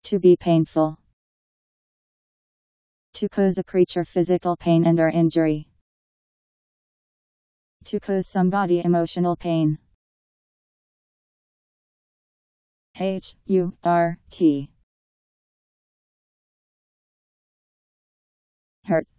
To be painful. To cause a creature physical pain and or injury. To cause somebody emotional pain. Hurt. Hurt.